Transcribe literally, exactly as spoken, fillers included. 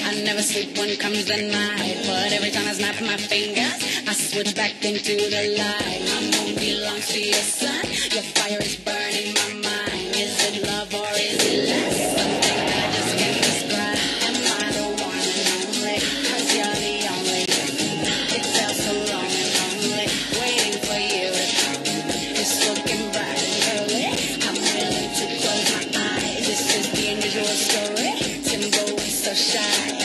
I never sleep when it comes the night, but every time I snap my fingers, I switch back into the light. My moon belongs to your sun. Your fire is burning my mind. Is it love or is it lust? Something that I just can't describe. Am I the one and only? 'Cause you're the only. It felt so long and lonely, waiting for you to come. It's looking bright and early. I'm willing to close my eyes. This is the unusual story. Timbo is so shy.